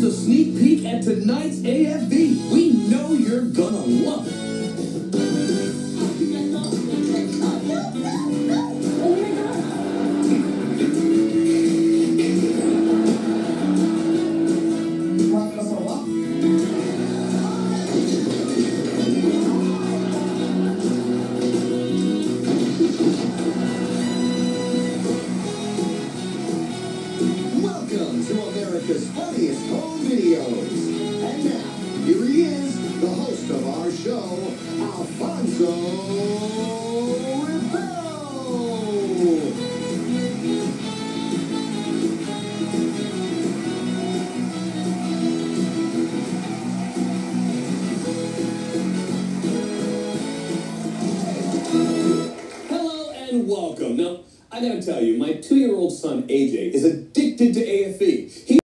a sneak peek at tonight's AFV. We know you're gonna love it. Welcome to America's Funniest Home Videos. And now, here he is, the host of our show, Alfonso Ribeiro. Hello and welcome. Now, I gotta tell you, my 2-year-old son, AJ, is addicted to AFV.